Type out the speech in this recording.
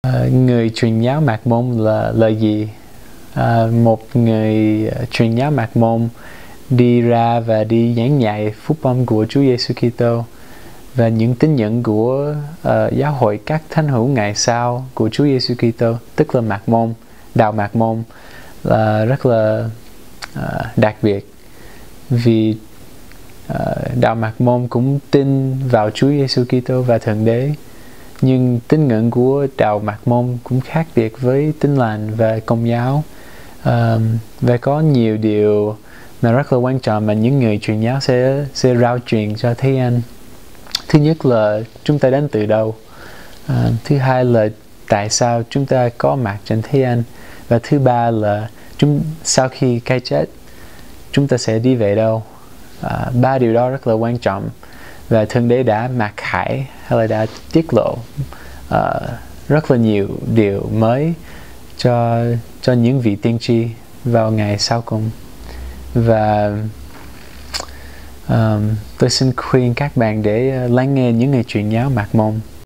Người truyền giáo Mạc Môn là lời gì? Một người truyền giáo Mạc Môn đi ra và đi giảng dạy phúc âm của Chúa Giêsu Kitô và những tín nhẫn của giáo hội các thánh hữu ngày sau của Chúa Giêsu Kitô, tức là Mạc Môn, đạo Mạc Môn, là rất là đặc biệt, vì đạo Mạc Môn cũng tin vào Chúa Giêsu Kitô và Thượng Đế. Nhưng tín ngưỡng của đạo Mạc Môn cũng khác biệt với Tin Lành và Công giáo, và có nhiều điều mà rất là quan trọng mà những người truyền giáo sẽ rao truyền cho thế gian. Thứ nhất là chúng ta đến từ đâu, thứ hai là tại sao chúng ta có mặt trên thế gian, và thứ ba là sau khi cái chết chúng ta sẽ đi về đâu. Ba điều đó rất là quan trọng, và Thượng Đế đã mặc khải hay là đã tiết lộ rất là nhiều điều mới cho những vị tiên tri vào ngày sau cùng. Và tôi xin khuyên các bạn để lắng nghe những người truyền giáo Mạc Môn.